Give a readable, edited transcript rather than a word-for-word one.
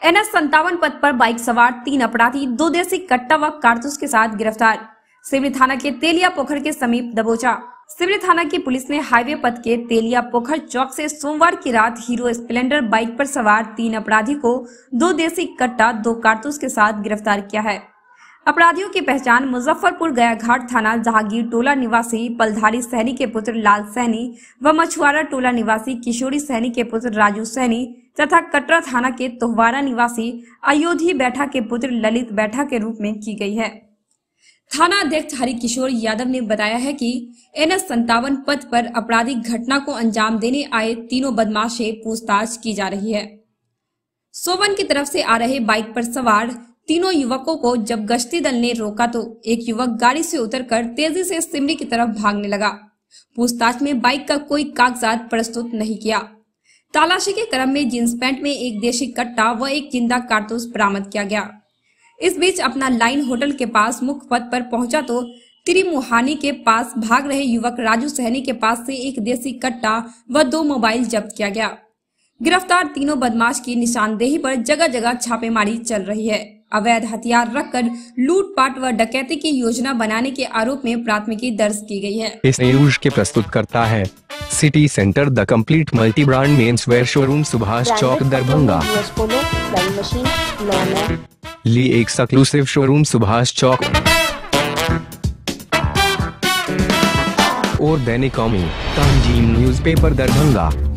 NH57 पथ पर bike सवार 3 अपराधी 2 देसी कट्टा व कारतूस के साथ गिरफ्तार। सिवनी थाना के तेलिया पोखर के समीप दबोचा। सिवनी थाना की पुलिस ने हाईवे पथ के तेलिया पोखर चौक से सोमवार की रात हीरो स्प्लेंडर बाइक पर सवार 3 अपराधी को 2 देसी कट्टा 2 कारतूस के साथ गिरफ्तार किया है। अपराधियों की पहचान मुजफ्फरपुर गया घाट थाना जहांगीर टोला निवासी पलधारी सहनी के पुत्र लाल सहनी व मछुआरा टोला निवासी किशोरी सहनी के पुत्र राजू सहनी तथा कटरा थाना के तोहवारा निवासी अयोधी बैठा के पुत्र ललित बैठा के रूप में की गई है। थाना अध्यक्ष हरिकिशोर यादव ने बताया है कि NH57 पथ पर आपराधिक घटना को अंजाम देने आए तीनों बदमाश से पूछताछ की जा रही है। सोवन की तरफ से आ रहे बाइक पर सवार तीनों युवकों को जब गश्ती दल ने रोका तो एक युवक गाड़ी से उतरकर तेजी से सिमरी की तरफ भागने लगा। पूछताछ में बाइक का कोई कागजात प्रस्तुत नहीं किया। तलाशी के क्रम में जींस पैंट में एक देशी कट्टा व एक जिंदा कारतूस बरामद किया गया। इस बीच अपना लाइन होटल के पास मुख्य पथ पर पहुंचा तो त्रिमुहानी के पास भाग रहे युवक राजू सहनी के पास से एक देसी कट्टा व 2 मोबाइल जब्त किया गया। गिरफ्तार तीनों बदमाश की निशानदेही पर जगह जगह छापेमारी चल रही है। अवैध हथियार रखकर लूटपाट व डकैती की योजना बनाने के आरोप में प्राथमिकी दर्ज की गई है। इस न्यूज के प्रस्तुत करता है city centre the complete multi brand menswear showroom Subhash Chowk Darbhanga. Lee exclusive showroom Subhash Chowk और दैनिक कौमी तंजीम न्यूज़पेपर दरभंगा।